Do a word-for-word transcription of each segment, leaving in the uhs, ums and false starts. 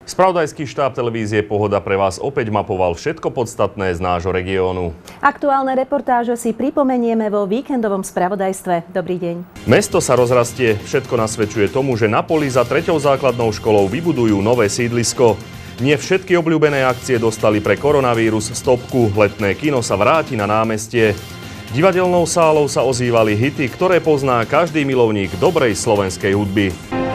Spravodajský štáb televízie Pohoda pre vás opäť mapoval všetko podstatné z nášho regiónu. Aktuálne reportáže si pripomenieme vo víkendovom spravodajstve. Dobrý deň. Mesto sa rozrastie. Všetko nasvedčuje tomu, že na poli za treťou základnou školou vybudujú nové sídlisko. Nie všetky obľúbené akcie dostali pre koronavírus stopku. Letné kino sa vráti na námestie. Divadelnou sálou sa ozývali hity, ktoré pozná každý milovník dobrej slovenskej hudby.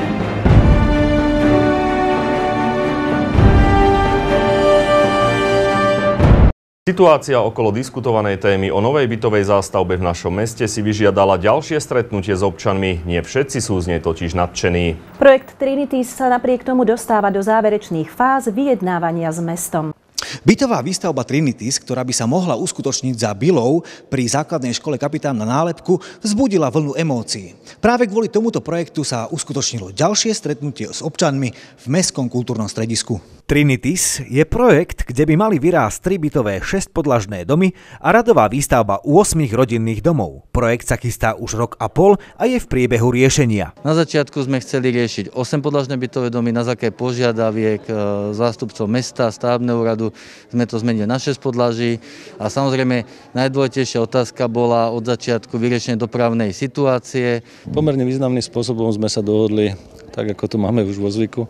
Situácia okolo diskutovanej témy o novej bytovej zástavbe v našom meste si vyžiadala ďalšie stretnutie s občanmi. Nie všetci sú z nej totiž nadšení. Projekt Trinitis sa napriek tomu dostáva do záverečných fáz vyjednávania s mestom. Bytová výstavba Trinitis, ktorá by sa mohla uskutočniť za Bylou pri základnej škole Kapitán na nálepku, vzbudila vlnu emócií. Práve kvôli tomuto projektu sa uskutočnilo ďalšie stretnutie s občanmi v Mestskom kultúrnom stredisku. Trinitis je projekt, kde by mali vyrásť tri bytové šesťpodlažné domy a radová výstavba ôsmich rodinných domov. Projekt sa chystá už rok a pol a je v priebehu riešenia. Na začiatku sme chceli riešiť osempodlažné bytové domy na základe požiadaviek zástupcov mesta, stavebného úradu. Sme to zmenili na šesť podlaží a samozrejme najdôležitejšia otázka bola od začiatku vyriešenie dopravnej situácie. Pomerne významným spôsobom sme sa dohodli, tak ako to máme už vo zvyku,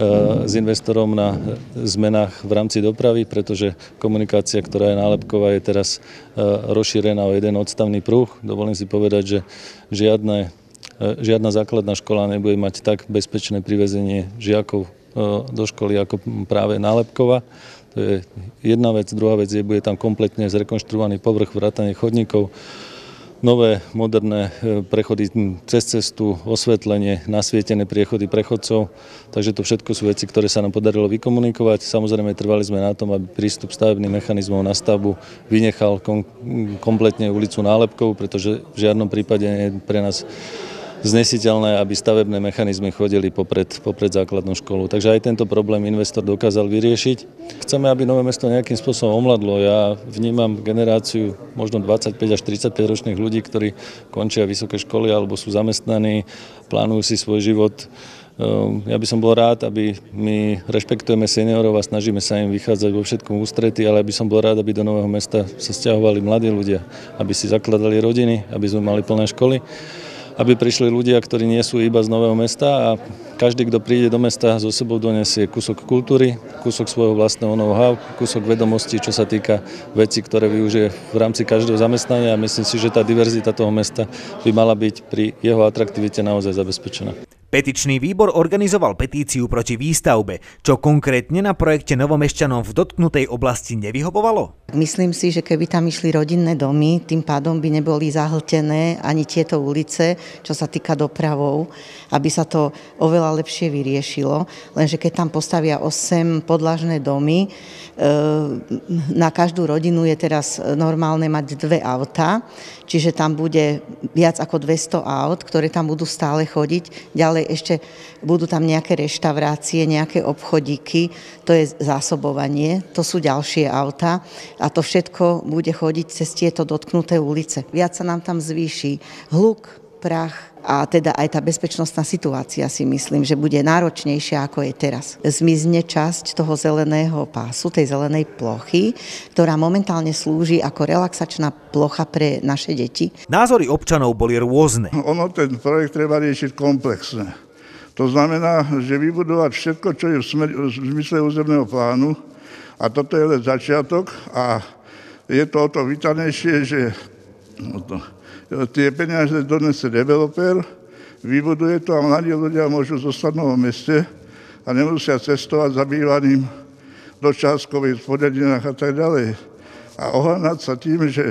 s investorom na zmenách v rámci dopravy, pretože komunikácia, ktorá je nálepková, je teraz rozšírená o jeden odstavný pruh. Dovolím si povedať, že žiadne, žiadna základná škola nebude mať tak bezpečné privezenie žiakov do školy ako práve nálepková. To je jedna vec. Druhá vec je, bude tam kompletne zrekonštruovaný povrch, vrátane chodníkov, nové moderné prechody cez cestu, osvetlenie, nasvietené priechody prechodcov. Takže to všetko sú veci, ktoré sa nám podarilo vykomunikovať. Samozrejme, trvali sme na tom, aby prístup stavebných mechanizmov na stavbu vynechal kom- kompletne ulicu nálepkou, pretože v žiadnom prípade nie je pre nás znesiteľné, aby stavebné mechanizmy chodili popred, popred základnú školu. Takže aj tento problém investor dokázal vyriešiť. Chceme, aby Nové Mesto nejakým spôsobom omladlo. Ja vnímam generáciu možno dvadsaťpäť až tridsaťpäť ročných ľudí, ktorí končia vysoké školy alebo sú zamestnaní, plánujú si svoj život. Ja by som bol rád, aby my rešpektujeme seniorov a snažíme sa im vychádzať vo všetkom ústretí, ale aby som bol rád, aby do Nového Mesta sa sťahovali mladí ľudia, aby si zakladali rodiny, aby sme mali plné školy, aby prišli ľudia, ktorí nie sú iba z Nového Mesta a každý, kto príde do mesta, so sebou donesie kúsok kultúry, kúsok svojho vlastného know-how, kúsok vedomostí, čo sa týka vecí, ktoré využije v rámci každého zamestnania a myslím si, že tá diverzita toho mesta by mala byť pri jeho atraktivite naozaj zabezpečená. Petičný výbor organizoval petíciu proti výstavbe, čo konkrétne na projekte Novomešťanom v dotknutej oblasti nevyhovovalo? Myslím si, že keby tam išli rodinné domy, tým pádom by neboli zahltené ani tieto ulice, čo sa týka dopravou, aby sa to oveľa lepšie vyriešilo. Lenže keď tam postavia osem podlažné domy, na každú rodinu je teraz normálne mať dve autá, čiže tam bude viac ako dvesto aut, ktoré tam budú stále chodiť. Ďalej ešte budú tam nejaké reštaurácie, nejaké obchodíky, to je zásobovanie, to sú ďalšie autá a to všetko bude chodiť cez tieto dotknuté ulice. Viac sa nám tam zvýši hluk, prach a teda aj tá bezpečnostná situácia si myslím, že bude náročnejšia ako je teraz. Zmizne časť toho zeleného pásu, tej zelenej plochy, ktorá momentálne slúži ako relaxačná plocha pre naše deti. Názory občanov boli rôzne. Ono ten projekt treba riešiť komplexne. To znamená, že vybudovať všetko, čo je v, smer, v zmysle územného plánu a toto je len začiatok a je to o to vítanejšie, že no to, tie peniaze donesie developer, vybuduje to a mladí ľudia môžu zostať v Novom Meste a nemusia cestovať za bývaným do Čáskovej, Spodedinách a tak ďalej. A ohľadnať sa tým, že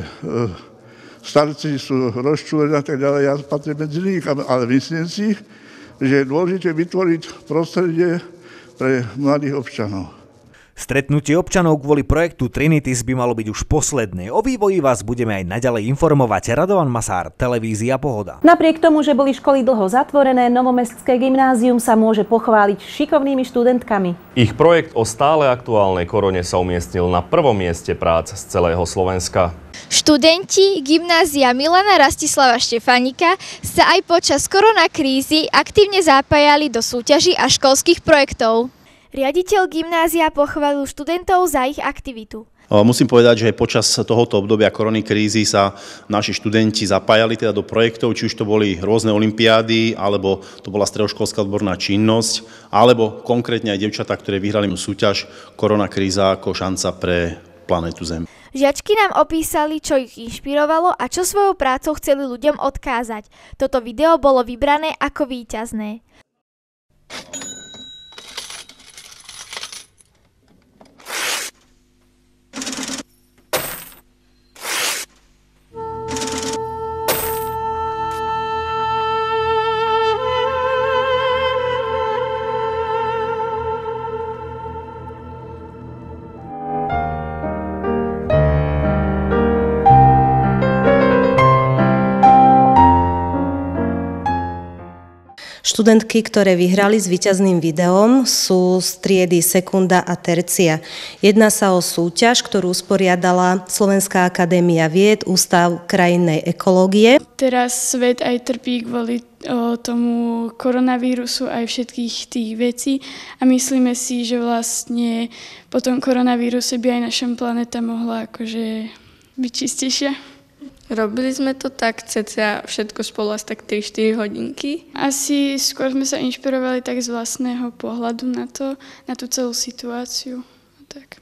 starci sú rozčúlení a tak ďalej, ja patrím medzi nich, ale myslím si, že je dôležité vytvoriť prostredie pre mladých občanov. Stretnutie občanov kvôli projektu Trinitis by malo byť už posledné. O vývoji vás budeme aj naďalej informovať. Radovan Masár, televízia Pohoda. Napriek tomu, že boli školy dlho zatvorené, Novomestské gymnázium sa môže pochváliť šikovnými študentkami. Ich projekt o stále aktuálnej korone sa umiestnil na prvom mieste prác z celého Slovenska. Študenti gymnázia Milana Rastislava Štefánika sa aj počas koronakrízy aktívne zapájali do súťaží a školských projektov. Riaditeľ gymnázia pochválil študentov za ich aktivitu. Musím povedať, že počas tohoto obdobia korony krízy sa naši študenti zapájali teda do projektov, či už to boli rôzne olympiády, alebo to bola stredoškolská odborná činnosť, alebo konkrétne aj dievčatá, ktoré vyhrali súťaž Korona kríza ako šanca pre planetu Zem. Žiačky nám opísali, čo ich inšpirovalo a čo svojou prácou chceli ľuďom odkázať. Toto video bolo vybrané ako víťazné. Študentky, ktoré vyhrali s víťazným videom, sú z triedy sekunda a tercia. Jedná sa o súťaž, ktorú usporiadala Slovenská akadémia vied, Ústav krajinnej ekológie. Teraz svet aj trpí kvôli o, tomu koronavírusu aj všetkých tých vecí a myslíme si, že vlastne po tom koronavíruse by aj naša planéta mohla akože byť čistejšia. Robili sme to tak cca všetko spolu asi tak tri štyri hodinky. Asi skôr sme sa inšpirovali tak z vlastného pohľadu na to, na tú celú situáciu. Tak.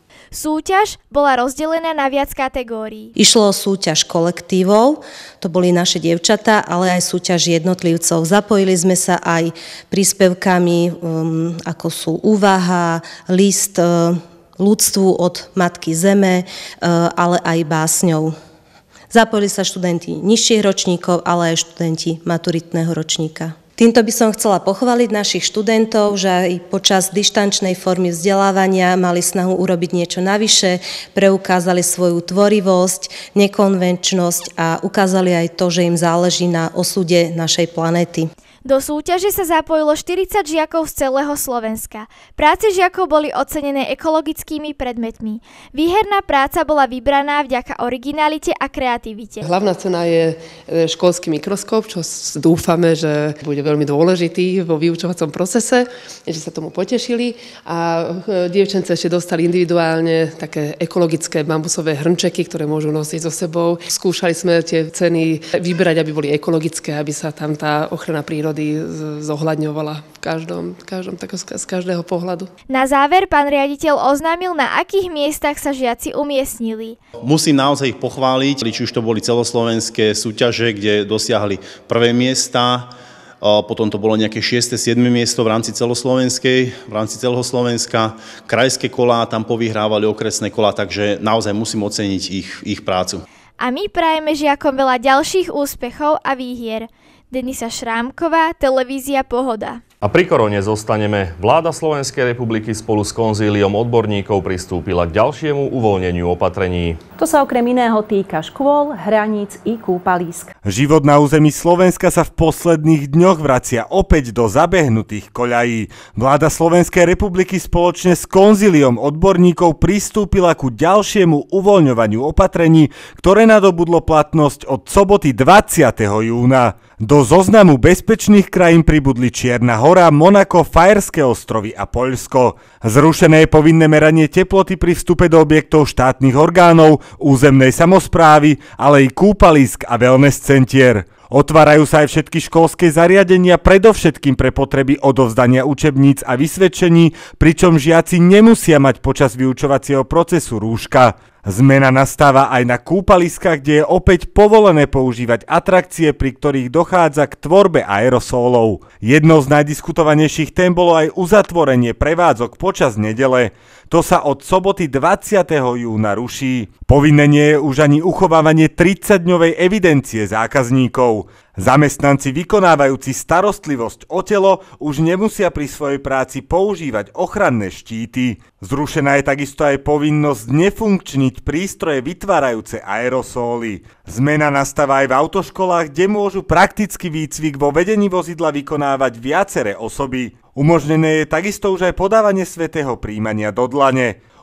Súťaž bola rozdelená na viac kategórií. Išlo o súťaž kolektívov, to boli naše dievčatá, ale aj súťaž jednotlivcov. Zapojili sme sa aj príspevkami, um, ako sú úvaha, list uh, ľudstvu od Matky Zeme, uh, ale aj básňou. Zapojili sa študenti nižších ročníkov, ale aj študenti maturitného ročníka. Týmto by som chcela pochváliť našich študentov, že aj počas dištančnej formy vzdelávania mali snahu urobiť niečo navyše, preukázali svoju tvorivosť, nekonvenčnosť a ukázali aj to, že im záleží na osude našej planéty. Do súťaže sa zapojilo štyridsať žiakov z celého Slovenska. Práce žiakov boli ocenené ekologickými predmetmi. Výherná práca bola vybraná vďaka originalite a kreativite. Hlavná cena je školský mikroskop, čo dúfame, že bude veľmi dôležitý vo vyučovacom procese, že sa tomu potešili. A dievčence ešte dostali individuálne také ekologické bambusové hrnčeky, ktoré môžu nosiť so sebou. Skúšali sme tie ceny vyberať, aby boli ekologické, aby sa tam tá ochrana prírody zohľadňovala v každom, v každom tak z každého pohľadu. Na záver pán riaditeľ oznámil, na akých miestach sa žiaci umiestnili. Musím naozaj ich pochváliť, či už to boli celoslovenské súťaže, kde dosiahli prvé miesta, potom to bolo nejaké šieste siedme miesto v rámci celoslovenskej, v rámci celého Slovenska, krajské kolá tam povyhrávali okresné kolá, takže naozaj musím oceniť ich, ich prácu. A my prajeme žiakom veľa ďalších úspechov a výhier. Denisa Šrámková, televízia Pohoda. A pri korone zostaneme. Vláda Slovenskej republiky spolu s konzíliom odborníkov pristúpila k ďalšiemu uvoľneniu opatrení. To sa okrem iného týka škôl, hraníc i kúpalísk. Život na území Slovenska sa v posledných dňoch vracia opäť do zabehnutých koľají. Vláda Slovenskej republiky spoločne s konzíliom odborníkov pristúpila ku ďalšiemu uvoľňovaniu opatrení, ktoré nadobudlo platnosť od soboty dvadsiateho júna. Do zoznamu bezpečných krajín pribudli Čierna Hora, Monako, Fajerské ostrovy a Poľsko. Zrušené je povinné meranie teploty pri vstupe do objektov štátnych orgánov, územnej samosprávy, ale i kúpalísk a wellness centier. Otvárajú sa aj všetky školské zariadenia, predovšetkým pre potreby odovzdania učebníc a vysvedčení, pričom žiaci nemusia mať počas vyučovacieho procesu rúška. Zmena nastáva aj na kúpaliskách, kde je opäť povolené používať atrakcie, pri ktorých dochádza k tvorbe aerosólov. Jednou z najdiskutovanejších tém bolo aj uzatvorenie prevádzok počas nedele. To sa od soboty dvadsiateho júna ruší. Povinné nie je už ani uchovávanie tridsaťdňovej evidencie zákazníkov. Zamestnanci vykonávajúci starostlivosť o telo už nemusia pri svojej práci používať ochranné štíty. Zrušená je takisto aj povinnosť nefunkčniť prístroje vytvárajúce aerosóly. Zmena nastáva aj v autoškolách, kde môžu praktický výcvik vo vedení vozidla vykonávať viaceré osoby. Umožnené je takisto už aj podávanie svätého prijímania do dlane.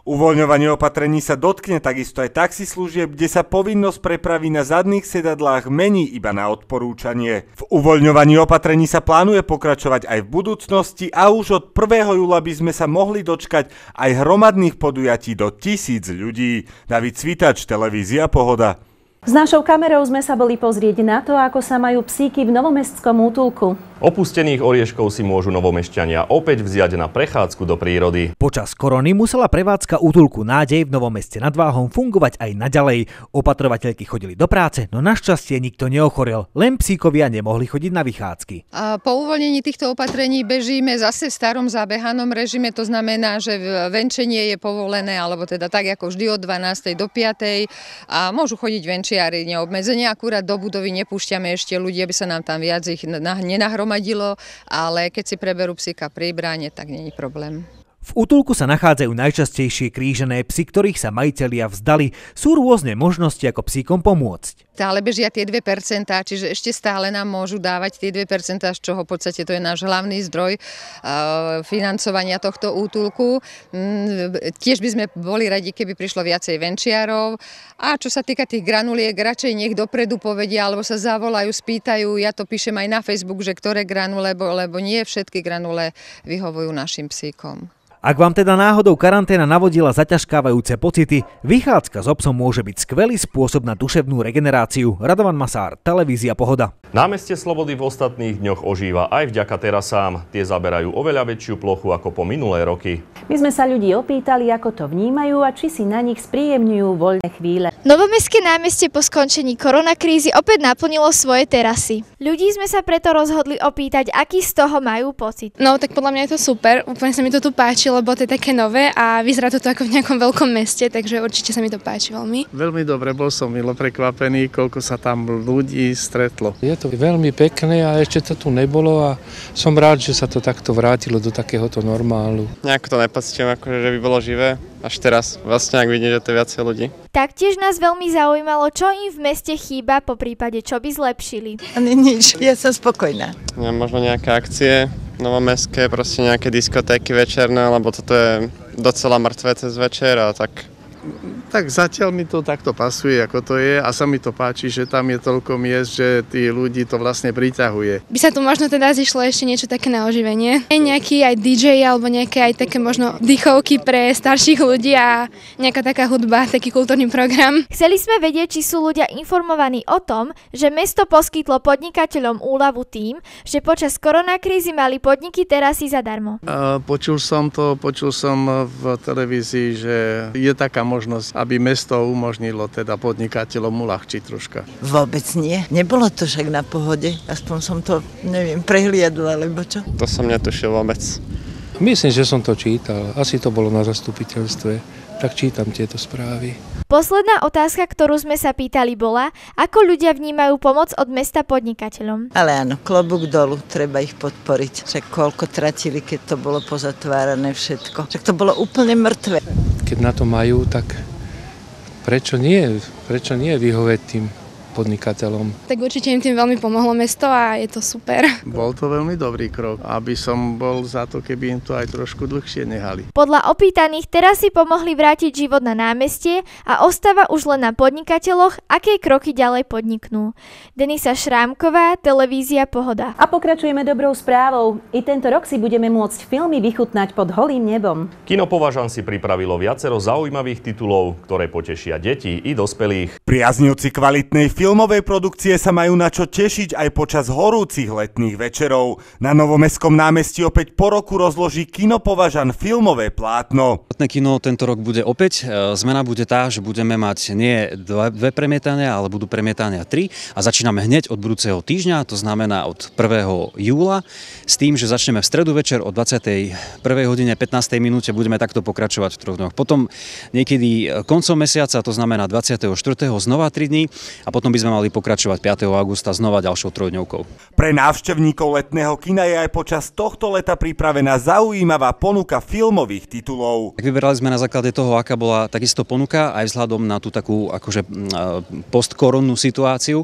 Uvoľňovanie opatrení sa dotkne takisto aj taxislužieb, kde sa povinnosť prepravy na zadných sedadlách mení iba na odporúčanie. V uvoľňovaní opatrení sa plánuje pokračovať aj v budúcnosti a už od prvého júla by sme sa mohli dočkať aj hromadných podujatí do tisíc ľudí. David Cvitač, televízia Pohoda. S našou kamerou sme sa boli pozrieť na to, ako sa majú psíky v novomestskom útulku. Opustených orieškov si môžu novomešťania opäť vziať na prechádzku do prírody. Počas korony musela prevádzka útulku Nádej v Novom Meste nad Váhom fungovať aj naďalej. Opatrovateľky chodili do práce, no našťastie nikto neochorel, len psíkovia nemohli chodiť na vychádzky. A po uvoľnení týchto opatrení bežíme zase v starom zabehanom režime, to znamená, že venčenie je povolené, alebo teda tak ako vždy od dvanástej do piatej a môžu chodiť venčiari neobmedzenie, akurát do budovy nepúšťame ešte ľudí, aby sa nám tam viac ich nenahromadilo. Ale keď si preberú psíka pri bráne, tak nie je problém. V útulku sa nachádzajú najčastejšie krížené psy, ktorých sa majitelia vzdali. Sú rôzne možnosti, ako psíkom pomôcť. Stále bežia tie dve percentá, čiže ešte stále nám môžu dávať tie dve percentá, z čoho v podstate to je náš hlavný zdroj uh, financovania tohto útulku. Mm, tiež by sme boli radi, keby prišlo viacej venčiarov. A čo sa týka tých granuliek, radšej nech dopredu povedia, alebo sa zavolajú, spýtajú. Ja to píšem aj na Facebook, že ktoré granule, lebo, lebo nie všetky granule vyhovujú našim psíkom. Ak vám teda náhodou karanténa navodila zaťažkávajúce pocity, vychádzka s obsom môže byť skvelý spôsob na duševnú regeneráciu. Radovan Masár, televízia Pohoda. Námestie Slobody v ostatných dňoch ožíva aj vďaka terasám. Tie zaberajú oveľa väčšiu plochu ako po minulé roky. My sme sa ľudí opýtali, ako to vnímajú a či si na nich spríjemňujú voľné chvíle. Novomestské námestie po skončení koronakrízy opäť naplnilo svoje terasy. Ľudí sme sa preto rozhodli opýtať, aký z toho majú pocit. No tak podľa mňa je to super, úplne sa mi to tu páči, lebo to je také nové a vyzerá to tu ako v nejakom veľkom meste, takže určite sa mi to páči veľmi. Veľmi dobre, bol som milo prekvapený, koľko sa tam ľudí stretlo. Je to veľmi pekné a ešte to tu nebolo a som rád, že sa to takto vrátilo do takéhoto normálu. Nejak to nepocítim, akože, že by bolo živé. Až teraz vlastne, ak vidím, že to je viacej ľudí. Taktiež nás veľmi zaujímalo, čo im v meste chýba, po prípade čo by zlepšili. Ani nič, ja som spokojná. Ja, možno nejaké akcie novomestské, proste nejaké diskotéky večerné, lebo toto je docela mŕtve cez večer a tak. Tak zatiaľ mi to takto pasuje, ako to je a sa mi to páči, že tam je toľko miest, že tí ľudí to vlastne priťahuje. By sa tu možno teda zišlo ešte niečo také na oživenie. Je nejaký aj dý džej alebo nejaké aj také možno dýchovky pre starších ľudí a nejaká taká hudba, taký kultúrny program. Chceli sme vedieť, či sú ľudia informovaní o tom, že mesto poskytlo podnikateľom úľavu tým, že počas koronakrízy mali podniky terasy zadarmo. Uh, počul som to, počul som v televízii, že je taká možnosť, aby mesto umožnilo teda podnikateľom uľahčiť troška. Vôbec nie. Nebolo to však na Pohode. Aspoň som to, neviem, prehliadla, alebo čo? To som netušil vôbec. Myslím, že som to čítal. Asi to bolo na zastupiteľstve. Tak čítam tieto správy. Posledná otázka, ktorú sme sa pýtali, bola, ako ľudia vnímajú pomoc od mesta podnikateľom. Ale áno, klobúk dolu, treba ich podporiť. Však koľko tratili, keď to bolo pozatvárané všetko. Však to bolo úplne mŕtve. Keď na to majú, tak prečo nie? Prečo nie vyhovieť tým podnikateľom? Tak určite im tým veľmi pomohlo mesto a je to super. Bol to veľmi dobrý krok, aby som bol za to, keby im to aj trošku dlhšie nehali. Podľa opýtaných terasy pomohli vrátiť život na námestie a ostáva už len na podnikateľoch, aké kroky ďalej podniknú. Denisa Šrámková, televízia Pohoda. A pokračujeme dobrou správou. I tento rok si budeme môcť filmy vychutnať pod holým nebom. Kino Považan si pripravilo viacero zaujímavých titulov, ktoré potešia deti i dospelých. Priaznivci kvalitnej filmovej produkcie sa majú na čo tešiť aj počas horúcich letných večerov. Na Novomestskom námestí opäť po roku rozloží Kino Považan filmové plátno. Kino tento rok bude opäť. Zmena bude tá, že budeme mať nie dve premietania, ale budú premietania tri. A začíname hneď od budúceho týždňa, to znamená od prvého júla, s tým, že začneme v stredu večer o dvadsiatej prvej hodine pätnástej minúte budeme takto pokračovať v troch dňoch. Potom niekedy koncom mesiaca, to znamená dvadsiateho štvrtého znova tri dni a potom potom by sme mali pokračovať piateho augusta znova ďalšou trojdňovkou. Pre návštevníkov letného kina je aj počas tohto leta pripravená zaujímavá ponuka filmových titulov. Tak vyberali sme na základe toho, aká bola takisto ponuka, aj vzhľadom na tú takú akože postkoronnú situáciu.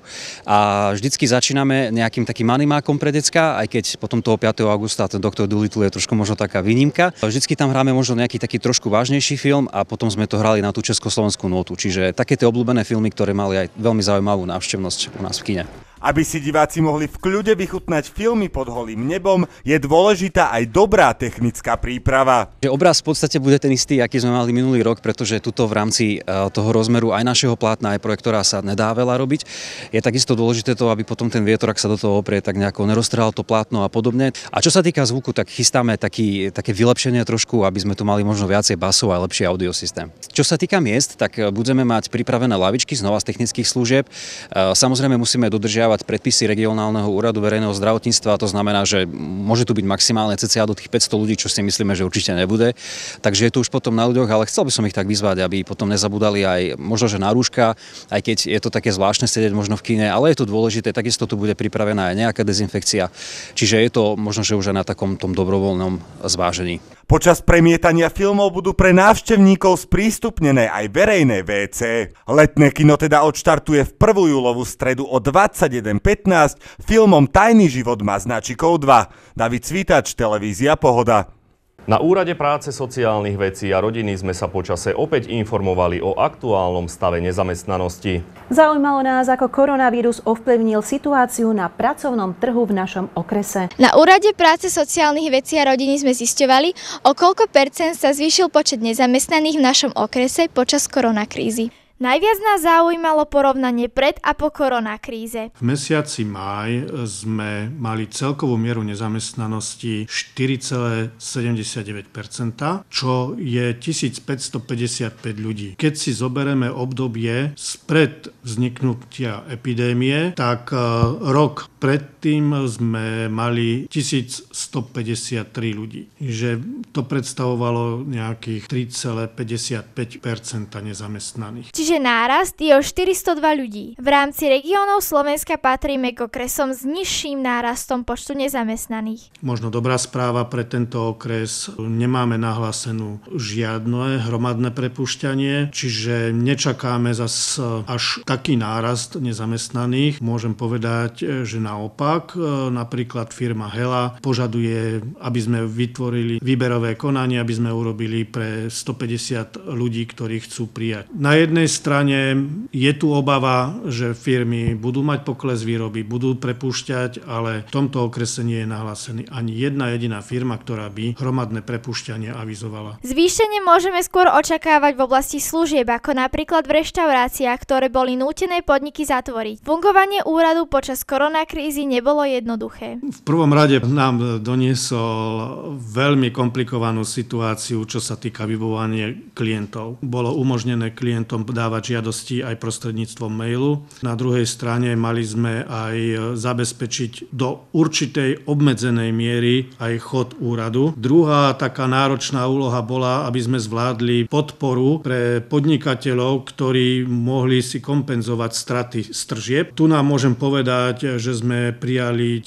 A vždycky začíname nejakým takým animákom pre decka, aj keď potom toho piateho augusta ten doktor Dolittle je trošku možno taká výnimka. Vždycky tam hráme možno nejaký taký trošku vážnejší film a potom sme to hrali na tú československú notu. Čiže také tie obľúbené filmy, ktoré mali aj veľmi zaujímavú návštevnosť u nás v kine. Aby si diváci mohli v kľude vychutnať filmy pod holým nebom, je dôležitá aj dobrá technická príprava. Obraz v podstate bude ten istý, aký sme mali minulý rok, pretože tuto v rámci toho rozmeru aj našeho plátna, aj projektora sa nedá veľa robiť. Je takisto dôležité to, aby potom ten vietor, ak sa do toho oprie, tak nejako neroztrhal to plátno a podobne. A čo sa týka zvuku, tak chystáme taký, také vylepšenie trošku, aby sme tu mali možno viacej basov a lepší audiosystém. Čo sa týka miest, tak budeme mať pripravené lavičky znova z technických služieb. Samozrejme musíme dodržiavať predpisy regionálneho úradu verejného zdravotníctva, to znamená, že môže tu byť maximálne cca do tých päťsto ľudí, čo si myslíme, že určite nebude. Takže je to už potom na ľuďoch, ale chcel by som ich tak vyzvať, aby potom nezabudali aj možno, že na rúška, aj keď je to také zvláštne sedieť možno v kine, ale je to dôležité, takisto tu bude pripravená aj nejaká dezinfekcia. Čiže je to možno, že už aj na takom tom dobrovoľnom zvážení. Počas premietania filmov budú pre návštevníkov sprístupnené aj verejné vé cé. Letné kino teda odštartuje v prvú júlovú stredu o dvadsaťjeden pätnásť filmom Tajný život maznačikov dva. David Cvitač, televízia Pohoda. Na Úrade práce, sociálnych vecí a rodiny sme sa počase opäť informovali o aktuálnom stave nezamestnanosti. Zaujímalo nás, ako koronavírus ovplyvnil situáciu na pracovnom trhu v našom okrese. Na Úrade práce, sociálnych vecí a rodiny sme zisťovali, o koľko percent sa zvýšil počet nezamestnaných v našom okrese počas koronakrízy. Najviac nás zaujímalo porovnanie pred a po koronakríze. V mesiaci máj sme mali celkovú mieru nezamestnanosti štyri celé sedemdesiatdeväť percenta, čo je tisícpäťstopäťdesiatpäť ľudí. Keď si zoberieme obdobie spred vzniknutia epidémie, tak rok predtým sme mali tisícstopäťdesiattri ľudí. Že to predstavovalo nejakých tri celé päťdesiatpäť percenta nezamestnaných. Čiže nárast je o štyristodva ľudí. V rámci regiónov Slovenska patríme k okresom s nižším nárastom počtu nezamestnaných. Možno dobrá správa pre tento okres. Nemáme nahlásenú žiadne hromadné prepušťanie, čiže nečakáme zas až taký nárast nezamestnaných. Môžem povedať, že naopak, napríklad firma Hela požaduje, aby sme vytvorili výberové konanie, aby sme urobili pre stopäťdesiat ľudí, ktorí chcú prijať. Na jednej strane je tu obava, že firmy budú mať pokles výroby, budú prepúšťať, ale v tomto okrese nie je nahlásený ani jedna jediná firma, ktorá by hromadné prepúšťanie avizovala. Zvýšenie môžeme skôr očakávať v oblasti služieb, ako napríklad v reštauráciách, ktoré boli nútené podniky zatvoriť. Fungovanie úradu počas koronakrízy nebolo jednoduché. V prvom rade nám doniesol veľmi komplikovanú situáciu, čo sa týka vybavovania klientov. Bolo umožnené klientom dávať žiadosti aj prostredníctvom mailu. Na druhej strane mali sme aj zabezpečiť do určitej obmedzenej miery aj chod úradu. Druhá taká náročná úloha bola, aby sme zvládli podporu pre podnikateľov, ktorí mohli si kompenzovať straty z tržieb. Tu nám môžem povedať, že sme prijali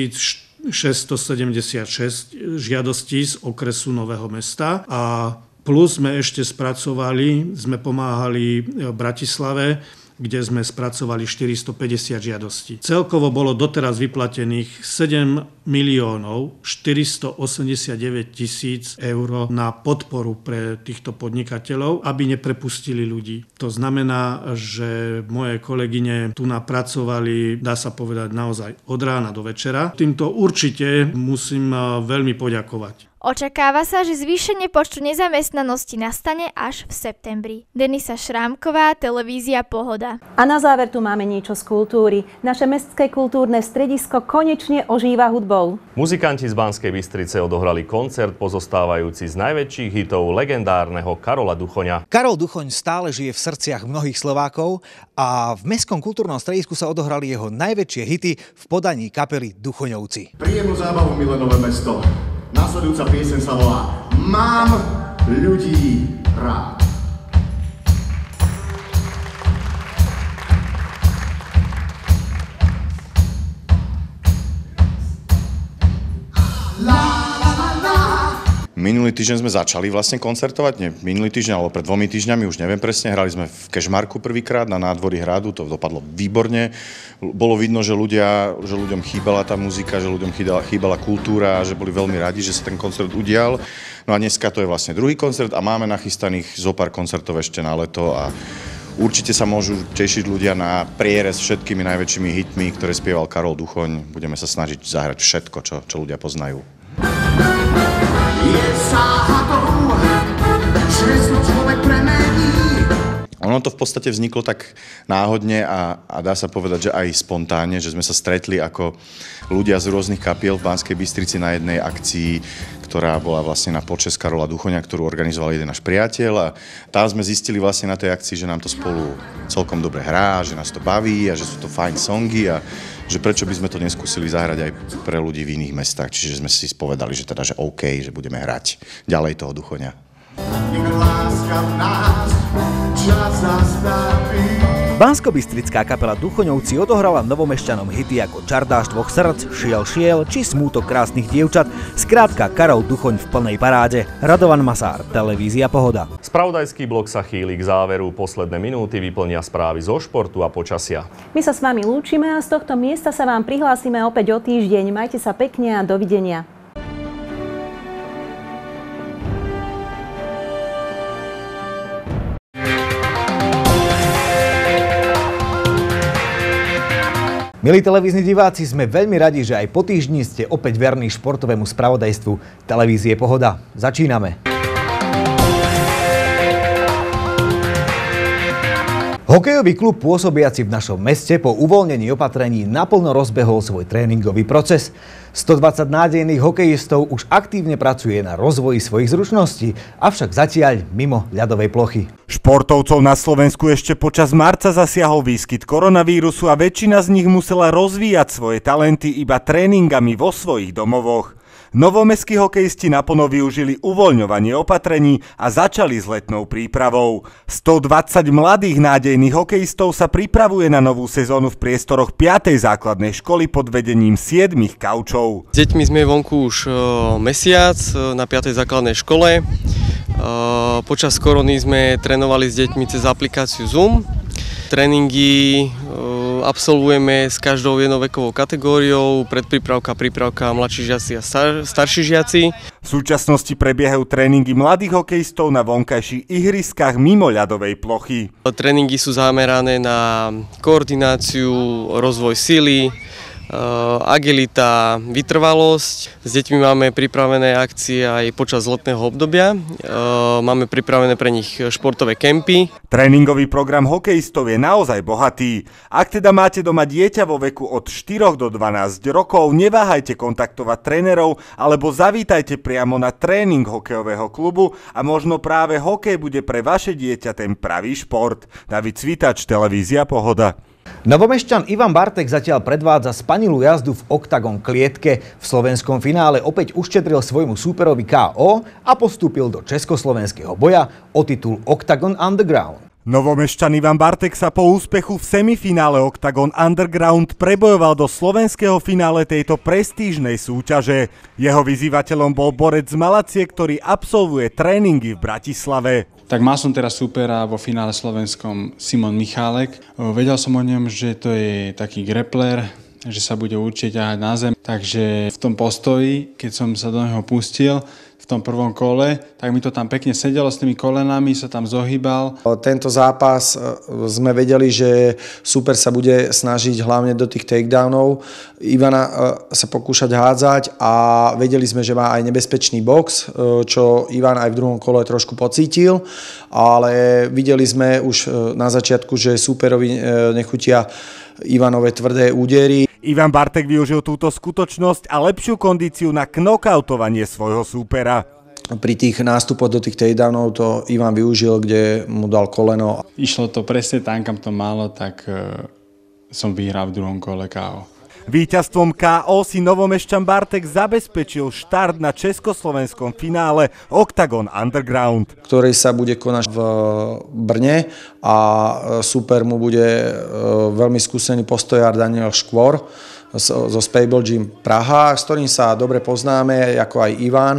tisícšesťstosedemdesiatšesť žiadostí z okresu Nového Mesta a plus sme ešte spracovali, sme pomáhali v Bratislave, kde sme spracovali štyristopäťdesiat žiadostí. Celkovo bolo doteraz vyplatených sedem miliónov štyristoosemdesiatdeväť tisíc eur na podporu pre týchto podnikateľov, aby neprepustili ľudí. To znamená, že moje kolegyne tu napracovali, dá sa povedať, naozaj od rána do večera. Týmto určite musím veľmi poďakovať. Očakáva sa, že zvýšenie počtu nezamestnanosti nastane až v septembri. Denisa Šrámková, televízia Pohoda. A na záver tu máme niečo z kultúry. Naše mestské kultúrne stredisko konečne ožíva hudbou. Muzikanti z Banskej Bystrice odohrali koncert pozostávajúci z najväčších hitov legendárneho Karola Duchoňa. Karol Duchoň stále žije v srdciach mnohých Slovákov a v mestskom kultúrnom stredisku sa odohrali jeho najväčšie hity v podaní kapely Duchoňovci. Príjemnú zábavu, milé Nové Mesto. Nasledujúca pieseň sa volá Mám ľudí rád. Minulý týždeň sme začali vlastne koncertovať, nie minulý týždeň, alebo pred dvomi týždňami, už neviem presne, hrali sme v Kežmarku prvýkrát na nádvorí hradu, to dopadlo výborne. Bolo vidno, že, ľudia, že ľuďom chýbala tá muzika, že ľuďom chýbala, chýbala kultúra a že boli veľmi radi, že sa ten koncert udial. No a dneska to je vlastne druhý koncert a máme nachystaných zo pár koncertov ešte na leto a určite sa môžu tešiť ľudia na prierez všetkými najväčšími hitmi, ktoré spieval Karol Duchoň. Budeme sa snažiť zahrať všetko, čo, čo ľudia poznajú. Ono to v podstate vzniklo tak náhodne a, a dá sa povedať, že aj spontánne, že sme sa stretli ako ľudia z rôznych kapiel v Banskej Bystrici na jednej akcii, ktorá bola vlastne na počesť Karola Duchoňa, ktorú organizoval jeden náš priateľ a tam sme zistili vlastne na tej akcii, že nám to spolu celkom dobre hrá, že nás to baví a že sú to fajn songy a že prečo by sme to neskúsili zahrať aj pre ľudí v iných mestách. Čiže sme si spovedali, že teda, že OK, že budeme hrať ďalej toho Duchoňa. Banskobystrická kapela Duchoňovci odohrala Novomešťanom hity ako Čardáš dvoch srdc, Šiel šiel či Smútok krásnych dievčat. Skrátka Karol Duchoň v plnej paráde. Radovan Masár, televízia Pohoda. Spravodajský blok sa chýli k záveru. Posledné minúty vyplnia správy zo športu a počasia. My sa s vami lúčime a z tohto miesta sa vám prihlásime opäť o týždeň. Majte sa pekne a dovidenia. Milí televízni diváci, sme veľmi radi, že aj po týždni ste opäť verní športovému spravodajstvu televízie Pohoda. Začíname. Hokejový klub pôsobiaci v našom meste po uvoľnení opatrení naplno rozbehol svoj tréningový proces. stodvadsať nádejných hokejistov už aktívne pracuje na rozvoji svojich zručností, avšak zatiaľ mimo ľadovej plochy. Športovcov na Slovensku ešte počas marca zasiahol výskyt koronavírusu a väčšina z nich musela rozvíjať svoje talenty iba tréningami vo svojich domovoch. Novomestskí hokejisti naplno využili uvoľňovanie opatrení a začali s letnou prípravou. stodvadsať mladých nádejných hokejistov sa pripravuje na novú sezónu v priestoroch piatej základnej školy pod vedením siedmich kaučov. S deťmi sme vonku už mesiac na piatej základnej škole. Počas korony sme trénovali s deťmi cez aplikáciu Zoom. Tréningy absolvujeme s každou jednou vekovou kategóriou, predprípravka, prípravka, mladší žiaci a star- starší žiaci. V súčasnosti prebiehajú tréningy mladých hokejistov na vonkajších ihriskách mimo ľadovej plochy. Tréningy sú zamerané na koordináciu, rozvoj sily, agilita, vytrvalosť. S deťmi máme pripravené akcie aj počas letného obdobia. Máme pripravené pre nich športové kempy. Tréningový program hokejistov je naozaj bohatý. Ak teda máte doma dieťa vo veku od štyroch do dvanásť rokov, neváhajte kontaktovať trénerov alebo zavítajte priamo na tréning hokejového klubu a možno práve hokej bude pre vaše dieťa ten pravý šport. David Cvitač, televízia Pohoda. Novomešťan Ivan Bartek zatiaľ predvádza spanilú jazdu v Octagon klietke. V slovenskom finále opäť ušetril svojmu súperovi ká ó a postúpil do československého boja o titul Octagon Underground. Novomešťan Ivan Bartek sa po úspechu v semifinále Octagon Underground prebojoval do slovenského finále tejto prestížnej súťaže. Jeho vyzývateľom bol borec z Malacie, ktorý absolvuje tréningy v Bratislave. Tak mal som teraz supera vo finále slovenskom Simon Michálek. Vedel som o ňom, že to je taký grappler, že sa bude určite ťahať na zem. Takže v tom postoji, keď som sa do neho pustil, v tom prvom kole, tak mi to tam pekne sedelo s tými kolenami, sa tam zohýbal. Tento zápas sme vedeli, že super sa bude snažiť hlavne do tých takedownov Ivana sa pokúšať hádzať a vedeli sme, že má aj nebezpečný box, čo Ivan aj v druhom kole trošku pocítil, ale videli sme už na začiatku, že superovi nechutia Ivanové tvrdé údery. Ivan Bartek využil túto skutočnosť a lepšiu kondíciu na knockoutovanie svojho súpera. Pri tých nástupoch do tých takedownov to Ivan využil, kde mu dal koleno. Išlo to presne tam, kam to malo, tak uh, som vyhral v druhom kole ká ó. Víťazstvom ká ó si Novomešťan Bartek zabezpečil štart na československom finále Octagon Underground, ktorý sa bude konať v Brne a super mu bude veľmi skúsený postojár Daniel Škvor zo Spable Gym Praha, s ktorým sa dobre poznáme, ako aj Ivan.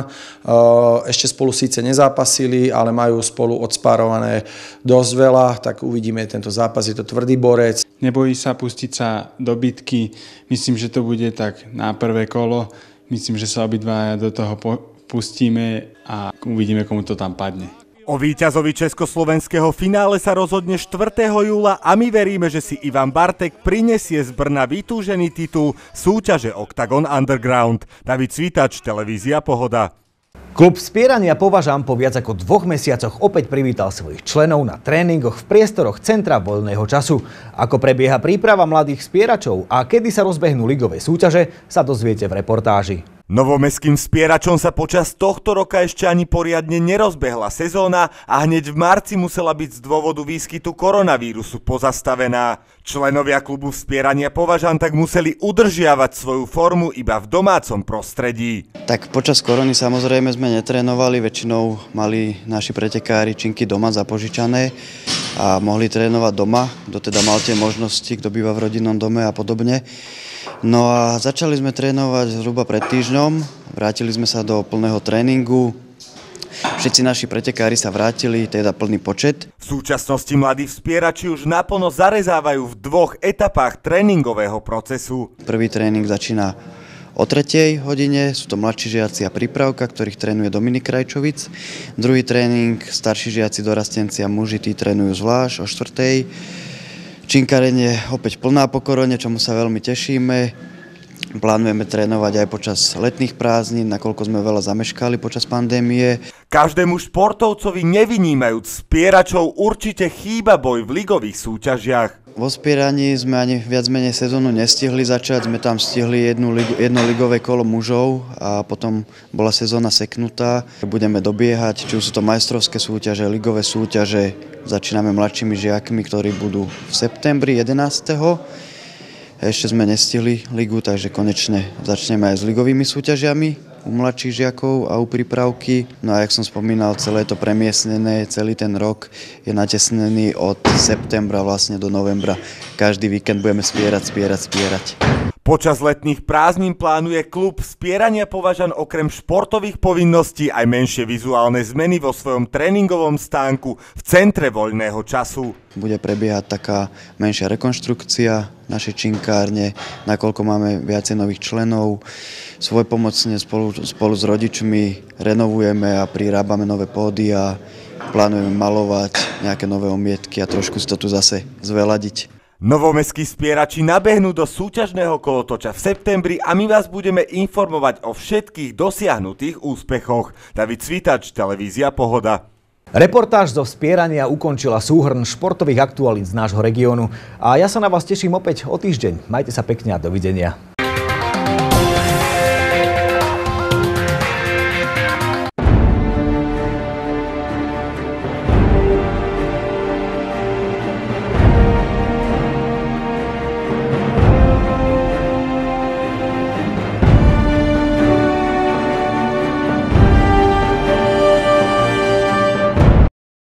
Ešte spolu síce nezápasili, ale majú spolu odspárované dosť veľa, tak uvidíme tento zápas, je to tvrdý borec. Nebojí sa pustiť sa do bitky, myslím, že to bude tak na prvé kolo, myslím, že sa obidva do toho pustíme a uvidíme, komu to tam padne. O víťazovi československého finále sa rozhodne štvrtého júla a my veríme, že si Ivan Bartek prinesie z Brna vytúžený titul súťaže Octagon Underground. David Cvitač, televízia Pohoda. Klub Spierania Považan po viac ako dvoch mesiacoch opäť privítal svojich členov na tréningoch v priestoroch Centra voľného času. Ako prebieha príprava mladých spieračov a kedy sa rozbehnú ligové súťaže, sa dozviete v reportáži. Novomestským spieračom sa počas tohto roka ešte ani poriadne nerozbehla sezóna a hneď v marci musela byť z dôvodu výskytu koronavírusu pozastavená. Členovia klubu Spierania Považan tak museli udržiavať svoju formu iba v domácom prostredí. Tak počas korony samozrejme sme netrénovali, väčšinou mali naši pretekári činky doma zapožičané a mohli trénovať doma, kto teda mal tie možnosti, kto býva v rodinnom dome a podobne. No a začali sme trénovať zhruba pred týždňom, vrátili sme sa do plného tréningu, všetci naši pretekári sa vrátili, teda plný počet. V súčasnosti mladí vspierači už naplno zarezávajú v dvoch etapách tréningového procesu. Prvý tréning začína o tretej hodine, sú to mladší žiaci a prípravka, ktorých trénuje Dominik Krajčovic. Druhý tréning, starší žiaci, dorastenci a muži, tí trénujú zvlášť o štvrtej. Činkarenie opäť plná po korone, čomu sa veľmi tešíme. Plánujeme trénovať aj počas letných prázdnin, nakoľko sme veľa zameškali počas pandémie. Každému športovcovi nevynímajúc spieračov určite chýba boj v ligových súťažiach. Vo spieraní sme ani viac menej sezónu nestihli začať, sme tam stihli jednu, jedno ligové kolo mužov a potom bola sezóna seknutá. Budeme dobiehať, či už sú to majstrovské súťaže, ligové súťaže. Začíname mladšími žiakmi, ktorí budú v septembri jedenásteho Ešte sme nestihli ligu, takže konečne začneme aj s ligovými súťažiami u mladších žiakov a u prípravky. No a jak som spomínal, celé to premiestnené, celý ten rok je natesnený od septembra vlastne do novembra. Každý víkend budeme spierať, spierať, spierať. Počas letných prázdnin plánuje klub Spierania Považan okrem športových povinností aj menšie vizuálne zmeny vo svojom tréningovom stánku v centre voľného času. Bude prebiehať taká menšia rekonštrukcia našej činkárne, nakoľko máme viacej nových členov. Svojpomocne spolu, spolu s rodičmi renovujeme a prirábame nové pódy a plánujeme malovať nejaké nové omietky a trošku si to tu zase zveladiť. Novomestskí spierači nabehnú do súťažného kolotoča v septembri a my vás budeme informovať o všetkých dosiahnutých úspechoch. David Cvitač, televízia Pohoda. Reportáž zo Spierania ukončila súhrn športových aktualít z nášho regiónu a ja sa na vás teším opäť o týždeň. Majte sa pekne a dovidenia.